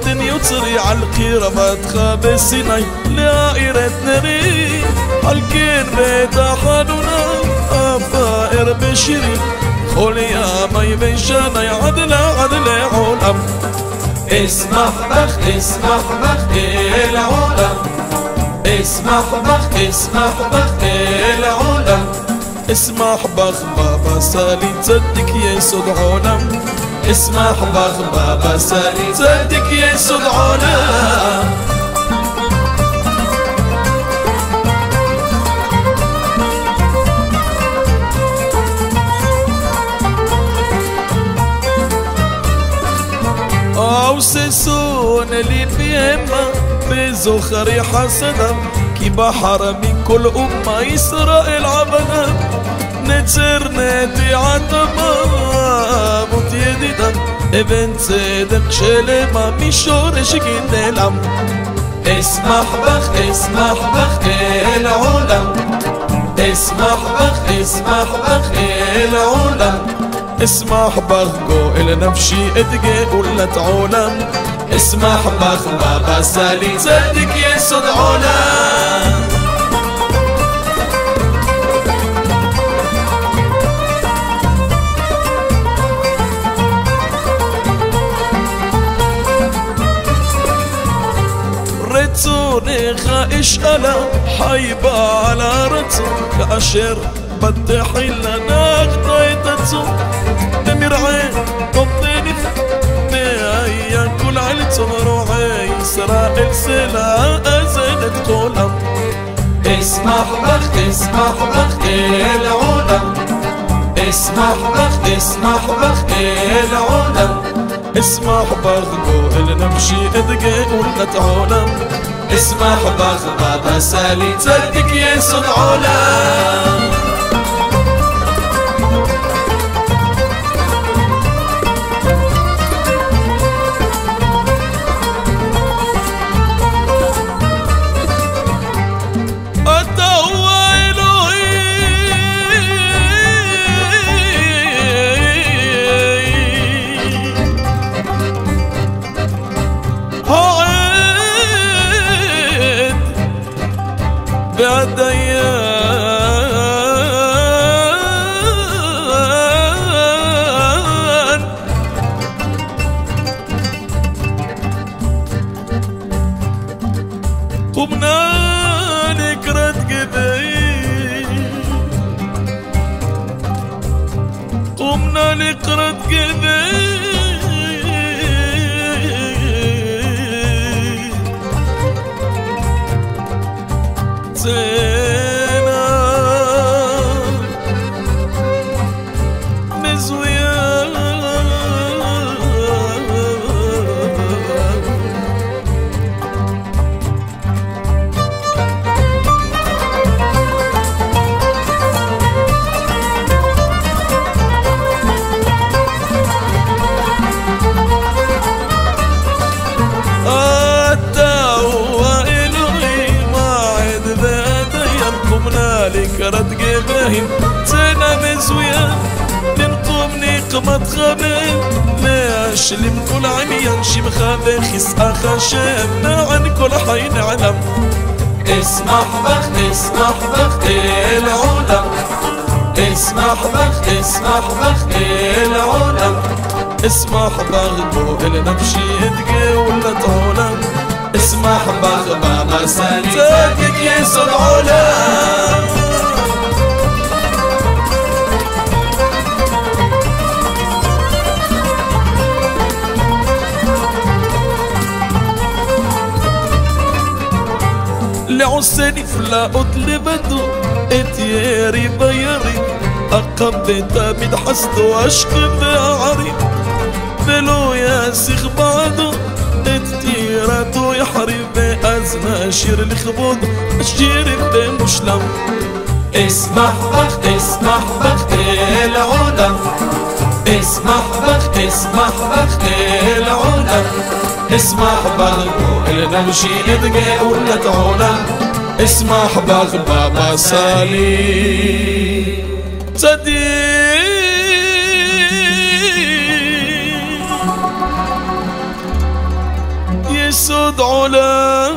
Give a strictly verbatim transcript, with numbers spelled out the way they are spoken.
الدنيا وتري عالقيرة ما تخاب سيناي لائرة نري عالكين بيتا حانونا أفائر بشري خولي يا ماي بيشاناي عدل عدل علم اسمح بخ اسمح بخ العلم اسمح بخ اسمح بخ العلم اسمح بخ بابا سالي تصدق يسود علم اسمح بخ بابا سالي تصدق يسود علم أو سيسون اللي فيهما بزخري حسنا كي بحر من كل أمة إسرائيل عبنا نتسر نتي عتما موت يديدا ابن صدق شلما مشور شكين الأم اسمح بخ اسمح بخ العلم اسمح بخ اسمح بخ العلم اسمح بخ إلى نفشي ادقي ولا تعولم اسمح بخ بابا سالي صدق يسود علم رتوني خائش ألا حيبة على رتو كأشر بدحي لنا اغطيتتو دمير عين قطيني بأيان كل عيلتو روحي إسرائيل سلا أزينت قولم اسمح بخ اسمح بخ العلم اسمح بخ اسمح بخ العلم اسمح بغبو اللي نمشي ادقي ولا تعولم اسمح بخ بابا سالي تصدق يسود علم بعديان قمنا نكرت قدي قمنا نكرت قدي زينة مزوية لكرت قباهن زينة مزوية ننقم نقمة خبين ليش لم كل عميان شي مخابخس أخشاب عن كل حين علم اسمح بخ اسمح بخ العلم اسمح بخ اسمح بخ العلم اسمح بغبو اللي نمشي ادقي ولا تعولم اسمح بخ بابا سالي صدق يسود علم لعساني فلا أطلبتو اتياري بياري أقبتا من حسدو أشكب عري فلو ياسخ بعدو اتيراتو يحرب أزنا شير الخبود الشير بمشلم اسمح بخ اسمح بخ العلم اسمح بخ اسمح بخ العلم اسمح بغبو اللي نمشي ندقي ولا تعولم اسمح بغ بابا سالي صديق يسد علا